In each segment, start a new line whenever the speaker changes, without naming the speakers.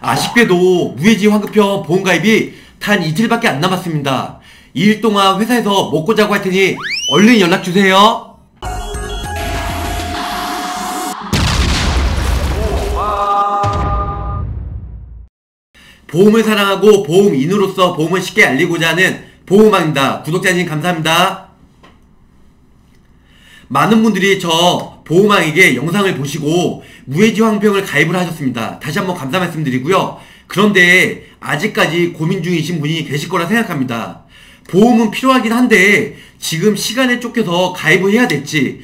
아쉽게도 무해지 환급형 보험가입이 단 이틀밖에 안 남았습니다. 2일 동안 회사에서 먹고 자고 할 테니 얼른 연락주세요. 보험을 사랑하고 보험인으로서 보험을 쉽게 알리고자 하는 보험왕입니다. 구독자님 감사합니다. 많은 분들이 저 보험왕에게 영상을 보시고 무해지 환급형을 가입을 하셨습니다. 다시 한번 감사 말씀드리고요. 그런데 아직까지 고민 중이신 분이 계실 거라 생각합니다. 보험은 필요하긴 한데 지금 시간에 쫓겨서 가입을 해야 될지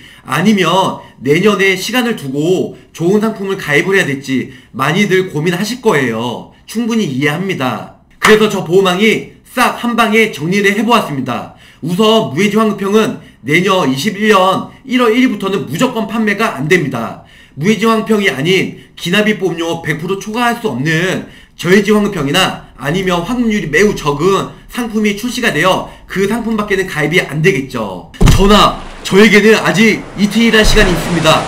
아니면 내년에 시간을 두고 좋은 상품을 가입을 해야 될지 많이들 고민하실 거예요. 충분히 이해합니다. 그래서 저 보험왕이 싹 한방에 정리를 해보았습니다. 우선 무해지 환급형은 내년 21년 1월 1일부터는 무조건 판매가 안됩니다. 무해지 환급형이 아닌 기납입 보험료 100% 초과할 수 없는 저해지 환급형이나 아니면 환급률이 매우 적은 상품이 출시가 되어 그 상품밖에는 가입이 안되겠죠. 전하, 저에게는 아직 이틀이란 시간이 있습니다.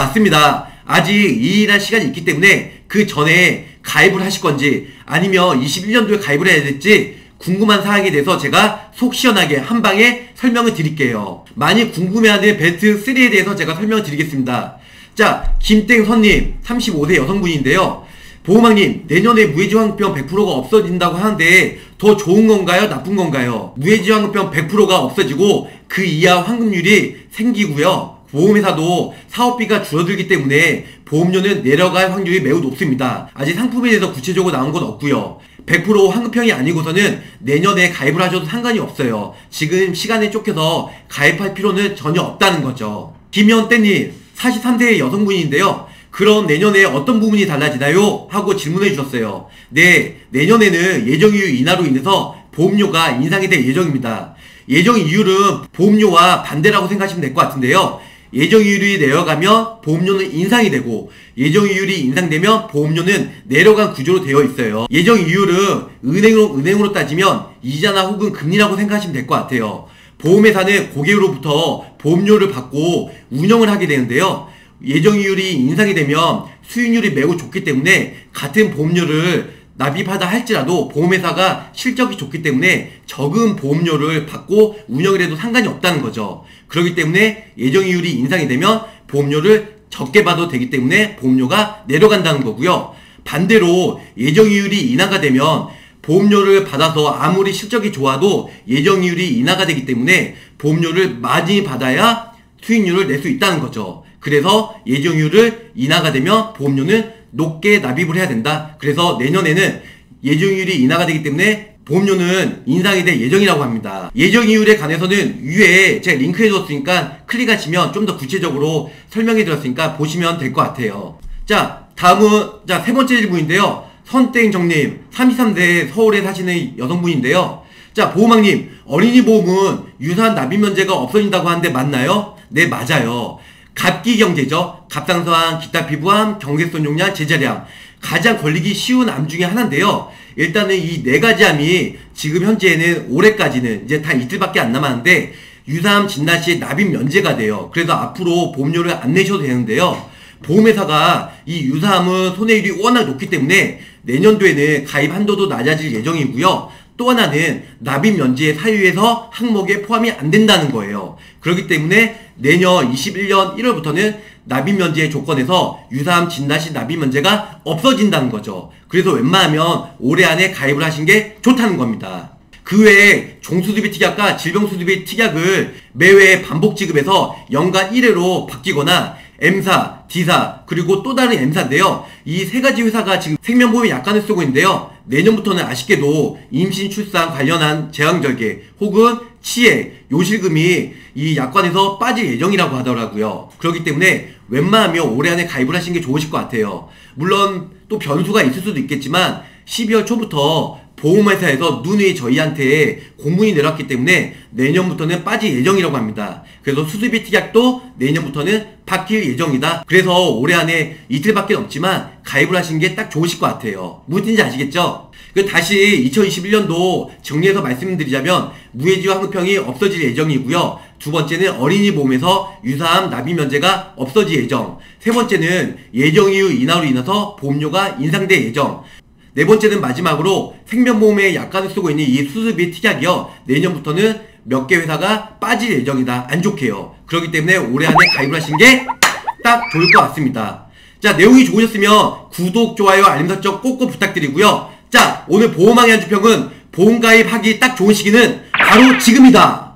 맞습니다. 아직 2일이란 시간이 있기 때문에 그 전에 가입을 하실 건지 아니면 21년도에 가입을 해야 될지 궁금한 사항에 대해서 제가 속 시원하게 한방에 설명을 드릴게요. 많이 궁금해하는 베스트 3에 대해서 제가 설명을 드리겠습니다. 자, 김땡선님 35세 여성분인데요. 보험왕님, 내년에 무해지 환급형 100%가 없어진다고 하는데 더 좋은 건가요? 나쁜 건가요? 무해지 환급형 100%가 없어지고 그 이하 환급률이 생기고요. 보험회사도 사업비가 줄어들기 때문에 보험료는 내려갈 확률이 매우 높습니다. 아직 상품에 대해서 구체적으로 나온 건 없고요. 100% 환급형이 아니고서는 내년에 가입을 하셔도 상관이 없어요. 지금 시간에 쫓겨서 가입할 필요는 전혀 없다는 거죠. 김현태님 43세 여성분인데요. 그럼 내년에 어떤 부분이 달라지나요? 하고 질문해 주셨어요. 네, 내년에는 예정이율 인하로 인해서 보험료가 인상이 될 예정입니다. 예정이율은 보험료와 반대라고 생각하시면 될 것 같은데요. 예정이율이 내려가면 보험료는 인상이 되고 예정이율이 인상되면 보험료는 내려간 구조로 되어 있어요. 예정이율은 은행으로 따지면 이자나 혹은 금리라고 생각하시면 될 것 같아요. 보험회사는 고객으로부터 보험료를 받고 운영을 하게 되는데요. 예정이율이 인상이 되면 수익률이 매우 좋기 때문에 같은 보험료를 납입하다 할지라도 보험회사가 실적이 좋기 때문에 적은 보험료를 받고 운영을 해도 상관이 없다는 거죠. 그렇기 때문에 예정이율이 인상이 되면 보험료를 적게 받아도 되기 때문에 보험료가 내려간다는 거고요. 반대로 예정이율이 인하가 되면 보험료를 받아서 아무리 실적이 좋아도 예정이율이 인하가 되기 때문에 보험료를 많이 받아야 수익률을 낼 수 있다는 거죠. 그래서 예정이율을 인하가 되면 보험료는 높게 납입을 해야 된다. 그래서 내년에는 예정이율이 인하가 되기 때문에 보험료는 인상이 될 예정이라고 합니다. 예정이율에 관해서는 위에 제가 링크해 줬으니까 클릭하시면 좀 더 구체적으로 설명해 드렸으니까 보시면 될 것 같아요. 자, 다음은 세 번째 질문인데요. 선땡정님 33세 서울에 사시는 여성분인데요. 자, 보험왕님, 어린이 보험은 유산 납입 면제가 없어진다고 하는데 맞나요? 네, 맞아요. 갑기경제죠. 갑상선, 기타 피부암, 경색선 용량, 제자량 가장 걸리기 쉬운 암 중에 하나인데요. 일단은 이 네 가지 암이 지금 현재는 올해까지는 이제 다 이틀밖에 안 남았는데 유사암 진단 시에 납입 면제가 돼요. 그래서 앞으로 보험료를 안 내셔도 되는데요. 보험회사가 이 유사암은 손해율이 워낙 높기 때문에 내년도에는 가입 한도도 낮아질 예정이고요. 또 하나는 납입 면제 사유에서 항목에 포함이 안 된다는 거예요. 그렇기 때문에 내년 21년 1월부터는 납입 면제의 조건에서 유사암 진단 시 납입 면제가 없어진다는 거죠. 그래서 웬만하면 올해 안에 가입을 하신 게 좋다는 겁니다. 그 외에 종수수비 특약과 질병수수비 특약을 매회 반복 지급해서 연간 1회로 바뀌거나 M사, D사, 그리고 또 다른 M사인데요. 이 세 가지 회사가 지금 생명보험 약관을 쓰고 있는데요. 내년부터는 아쉽게도 임신, 출산 관련한 재앙절개 혹은 치해, 요실금이 이 약관에서 빠질 예정이라고 하더라고요. 그렇기 때문에 웬만하면 올해 안에 가입을 하시는 게 좋으실 것 같아요. 물론 또 변수가 있을 수도 있겠지만 12월 초부터 보험회사에서 누누이 저희한테 공문이 내려왔기 때문에 내년부터는 빠질 예정이라고 합니다. 그래서 수수비 특약도 내년부터는 바뀔 예정이다. 그래서 올해 안에 이틀밖에 없지만 가입을 하시는 게 딱 좋으실 것 같아요. 무엇인지 아시겠죠? 다시 2021년도 정리해서 말씀드리자면 무해지 환급형이 없어질 예정이고요. 두 번째는 어린이 보험에서 유사암 납입 면제가 없어질 예정. 세 번째는 예정이율 인하로 인해서 보험료가 인상될 예정. 네 번째는 마지막으로 생명보험에 약관을 쓰고 있는 이 수수비 특약이요. 내년부터는 몇 개 회사가 빠질 예정이다. 안 좋게요. 그렇기 때문에 올해 안에 가입을 하시는 게 딱 좋을 것 같습니다. 자, 내용이 좋으셨으면 구독, 좋아요, 알림 설정 꼭꼭 부탁드리고요. 자, 오늘 보험왕의 한 주평은 보험 가입하기 딱 좋은 시기는 바로 지금이다.